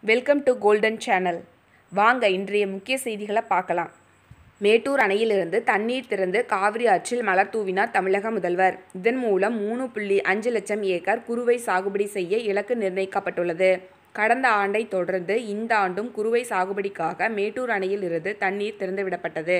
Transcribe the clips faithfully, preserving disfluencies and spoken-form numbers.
Welcome to golden channel. வாங்க இன்றைய முக்கிய செய்திகளை பார்க்கலாம். மேட்டூர் அணையிலிருந்து தண்ணீர் திறந்து காவிரி ஆற்றில் மலர் தூவினார் தமிழக முதல்வர். இதன் மூலம் மூணு புள்ளி அஞ்சு லட்சம் ஏக்கர் குறுவை சாகுபடி செய்ய இலக்கு நிர்ணயிக்கப்பட்டுள்ளது. கடந்த ஆண்டை தொடர்ந்து இந்த ஆண்டும் குறுவை சாகுபடிக்காக மேட்டூர் அணையில் இருந்து தண்ணீர் திறந்துவிடப்பட்டது.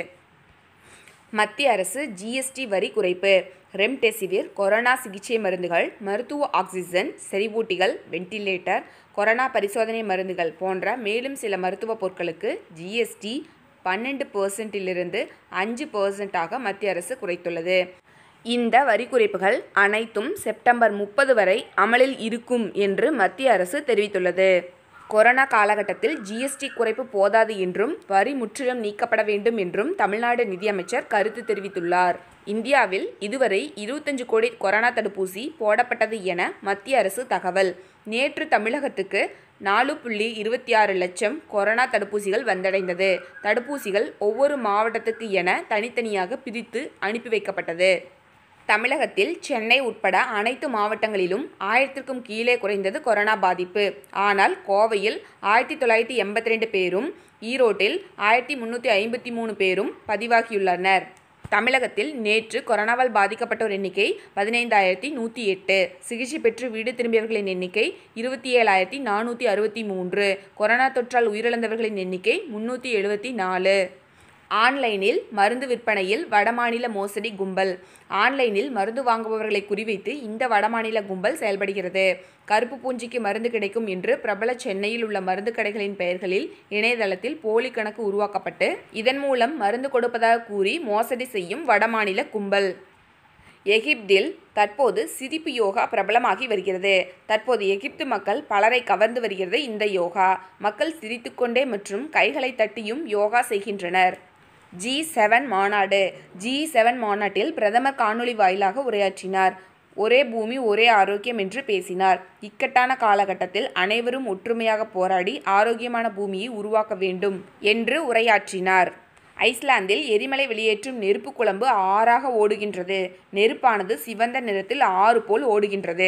மத்திய அரசு ஜிஎஸ்டி வரி குறைப்பு. ரெம்டெசிவிர், கொரோனா சிகிச்சை மருந்துகள், மருத்துவ ஆக்சிஜன், செறிவூட்டிகள், வெண்டிலேட்டர், கொரோனா பரிசோதனை மருந்துகள் போன்ற மேலும் சில மருத்துவ பொருட்களுக்கு ஜிஎஸ்டி பன்னெண்டு பர்சன்டிலிருந்து அஞ்சு பர்சன்டாக மத்திய அரசு குறைத்துள்ளது. இந்த வரி குறைப்புகள் அனைத்தும் செப்டம்பர் முப்பது வரை அமலில் இருக்கும் என்று மத்திய அரசு தெரிவித்துள்ளது. கொரோனா காலகட்டத்தில் ஜிஎஸ்டி குறைப்பு போதாது என்றும் வரி முற்றிலும் நீக்கப்பட வேண்டும் என்றும் தமிழ்நாடு நிதியமைச்சர் கருத்து தெரிவித்துள்ளார். இந்தியாவில் இதுவரை இருபத்தஞ்சு கோடி கொரோனா தடுப்பூசி போடப்பட்டது என மத்திய அரசு தகவல். நேற்று தமிழகத்துக்கு நாலு புள்ளி இருபத்தி ஆறு லட்சம் கொரோனா தடுப்பூசிகள் வந்தடைந்தது. தடுப்பூசிகள் ஒவ்வொரு மாவட்டத்துக்கு என தனித்தனியாக பிரித்து அனுப்பி வைக்கப்பட்டது. தமிழகத்தில் சென்னை உட்பட அனைத்து மாவட்டங்களிலும் ஆயிரத்திற்கும் கீழே குறைந்தது கொரோனா பாதிப்பு. ஆனால் கோவையில் ஆயிரத்தி தொள்ளாயிரத்தி எண்பத்தி ரெண்டு பேரும், ஈரோட்டில் ஆயிரத்தி முன்னூற்றி ஐம்பத்தி மூணு பேரும் பதிவாகியுள்ளனர். தமிழகத்தில் நேற்று கொரோனாவால் பாதிக்கப்பட்டோர் எண்ணிக்கை பதினைந்தாயிரத்தி நூற்றி எட்டு. சிகிச்சை பெற்று வீடு திரும்பியவர்களின் எண்ணிக்கை இருபத்தி ஏழாயிரத்தி நானூற்றி அறுபத்தி மூன்று. கொரோனா தொற்றால் உயிரிழந்தவர்களின் எண்ணிக்கை முன்னூற்றி எழுபத்தி நாலு. ஆன்லைனில் மருந்து விற்பனையில் வடமாநில மோசடி கும்பல். ஆன்லைனில் மருந்து வாங்குபவர்களை குறிவைத்து இந்த வடமாநில கும்பல் செயல்படுகிறது. கருப்பு பூஞ்சிக்கு மருந்து கிடைக்கும் என்று பிரபல சென்னையில் உள்ள மருந்து கடைகளின் பெயர்களில் இணையதளத்தில் போலி கணக்கு உருவாக்கப்பட்டு இதன் மூலம் மருந்து கொடுப்பதாக கூறி மோசடி செய்யும் வடமாநில கும்பல். எகிப்தில் தற்போது சிரிப்பு யோகா பிரபலமாகி வருகிறது. தற்போது எகிப்து மக்கள் பலரை கவர்ந்து வருகிறது இந்த யோகா. மக்கள் சிரித்துக்கொண்டே மற்றும் கைகளை தட்டியும் யோகா செய்கின்றனர். ஜி செவன் மாநாடு. ஜி செவன் மாநாட்டில் பிரதமர் காணொலி வாயிலாக உரையாற்றினார். ஒரே பூமி ஒரே ஆரோக்கியம் என்று பேசினார். இக்கட்டான காலகட்டத்தில் அனைவரும் ஒற்றுமையாக போராடி ஆரோக்கியமான பூமியை உருவாக்க வேண்டும் என்று உரையாற்றினார். ஐஸ்லாந்தில் எரிமலை வெளியேற்றும் நெருப்பு குழம்பு ஆறாக ஓடுகின்றது. நெருப்பானது சிவந்த நிறத்தில் ஆறு போல் ஓடுகின்றது.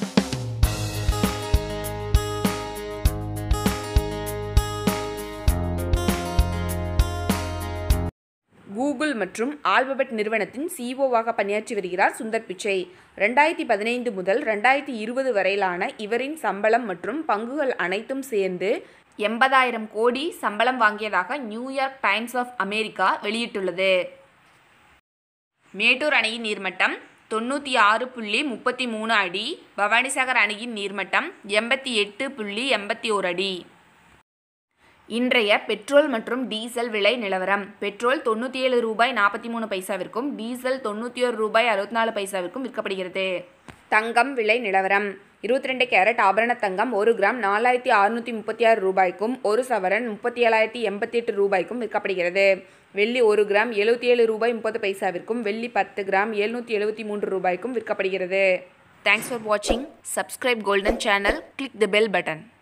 கூகுள் மற்றும் ஆல்பபெட் நிறுவனத்தின் சிஇஓவாக பணியாற்றி வருகிறார் சுந்தர் பிச்சை. ரெண்டாயிரத்தி பதினைந்து முதல் ரெண்டாயிரத்தி இருபது வரையிலான இவரின் சம்பளம் மற்றும் பங்குகள் அனைத்தும் சேர்ந்து எண்பதாயிரம் கோடி சம்பளம் வாங்கியதாக நியூயார்க் டைம்ஸ் ஆஃப் அமெரிக்கா வெளியிட்டுள்ளது. மேட்டூர் அணையின் நீர்மட்டம் தொண்ணூற்றி ஆறு புள்ளி முப்பத்தி மூணு அடி. பவானிசாகர் அணையின் நீர்மட்டம் எண்பத்தி எட்டு புள்ளி எண்பத்தி ஓரு அடி. இன்றைய பெட்ரோல் மற்றும் டீசல் விலை நிலவரம். பெட்ரோல் தொண்ணூற்றி ஏழு ரூபாய் நாற்பத்தி மூணு பைசாவிற்கும், டீசல் தொண்ணூற்றி ஒரு ரூபாய் அறுபத்தி நாலு பைசாவிற்கும் விற்கப்படுகிறது. தங்கம் விலை நிலவரம். இருபத்தி ரெண்டு கேரட் ஆபரண தங்கம் ஒரு கிராம் நாலாயிரத்தி அறுநூற்றி முப்பத்தி ஆறு ரூபாய்க்கும், ஒரு சவரன் முப்பத்தி ஏழாயிரத்தி எண்பத்தி எட்டு ரூபாய்க்கும் விற்கப்படுகிறது. வெள்ளி ஒரு கிராம் எழுபத்தி ஏழு ரூபாய் முப்பது பைசாவிற்கும், வெள்ளி பத்து கிராம் எழுநூற்றி எழுபத்தி மூன்று ரூபாய்க்கும் விற்கப்படுகிறது. தேங்க்ஸ் ஃபார் வாட்சிங். Subscribe golden channel. Click the bell button.